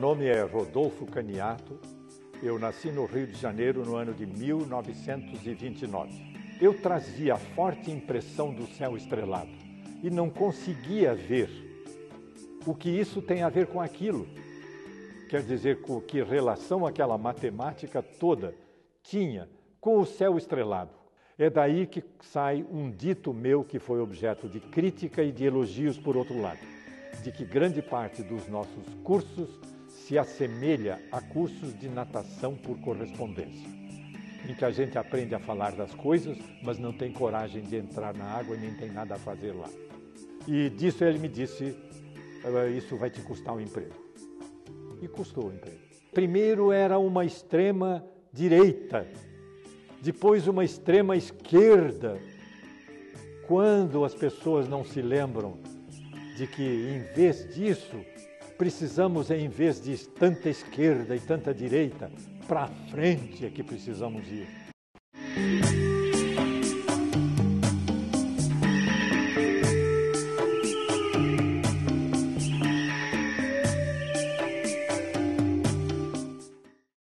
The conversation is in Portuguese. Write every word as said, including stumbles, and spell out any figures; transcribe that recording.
nome é Rodolfo Caniato. Eu nasci no Rio de Janeiro no ano de mil novecentos e vinte e nove. Eu trazia a forte impressão do céu estrelado e não conseguia ver o que isso tem a ver com aquilo. Quer dizer, com que relação aquela matemática toda tinha com o céu estrelado. É daí que sai um dito meu que foi objeto de crítica e de elogios por outro lado, de que grande parte dos nossos cursos se assemelha a cursos de natação por correspondência, em que a gente aprende a falar das coisas, mas não tem coragem de entrar na água e nem tem nada a fazer lá. E disso ele me disse, isso vai te custar um emprego. E custou o emprego. Primeiro era uma extrema direita, depois uma extrema esquerda. Quando as pessoas não se lembram de que, em vez disso, precisamos, em vez de tanta esquerda e tanta direita, para frente é que precisamos ir.